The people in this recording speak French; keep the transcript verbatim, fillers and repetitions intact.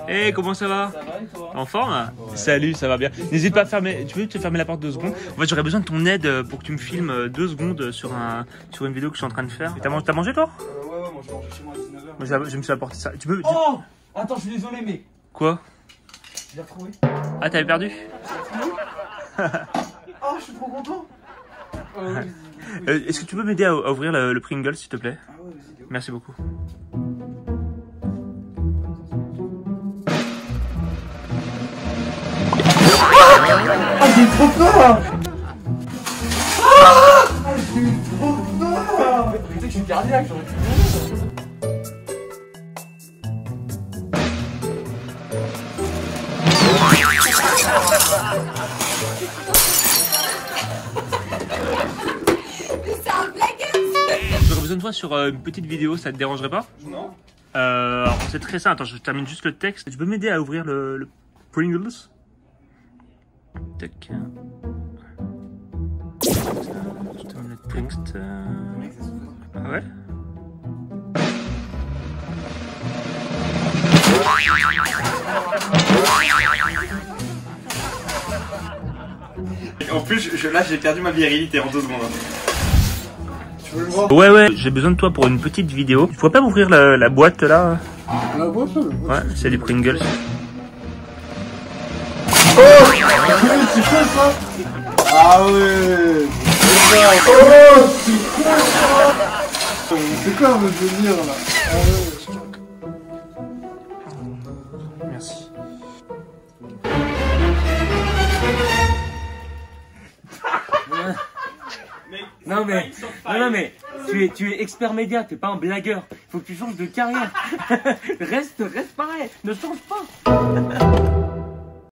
Hey, comment ça va? Ça va et toi? En forme? Ouais. Salut, ça va bien. N'hésite pas à fermer. Tu peux te fermer la porte deux secondes? En fait, j'aurais besoin de ton aide pour que tu me filmes deux secondes sur un sur une vidéo que je suis en train de faire. T'as mangé, t'as mangé toi? Euh, ouais, ouais, moi je mangeais chez moi à dix-neuf heures. Moi, j'ai- je me suis apporté ça. Tu peux? tu- Oh! Attends, je suis désolé, mais. Quoi? Je l'ai retrouvé. Ah, t'avais perdu? Oh, je suis trop content! Euh, oui, oui. Euh, Est-ce que tu peux m'aider à, à ouvrir le, le Pringles, s'il te plaît? Ah ouais, vas-y, Léo. Merci beaucoup. Ah, j'ai trop peur! Ah! J'ai eu trop peur! Tu sais que je suis cardiaque, j'aurais pu mourir. J'aurais besoin de toi sur euh, une petite vidéo, ça te dérangerait pas? Non. Euh, alors c'est très simple, attends, je termine juste le texte. Tu peux m'aider à ouvrir le, le Pringles? Tac. Je termine le texte. Mec, ça s'ouvre. Ah ouais? En plus, je, je- là j'ai perdu ma virilité en deux secondes. Tu veux le voir? Ouais ouais, j'ai besoin de toi pour une petite vidéo. Tu pourrais pas m'ouvrir la, la boîte là? La boîte, là? Ouais, c'est des Pringles. Oh! C'est quoi ça? Ah ouais! Oh! C'est quoi ça? C'est quoi le délire là? Ah ouais! Merci. Non mais, non, non mais, tu es, tu es expert média, t'es pas un blagueur. Faut que tu changes de carrière. reste, reste pareil, ne change pas.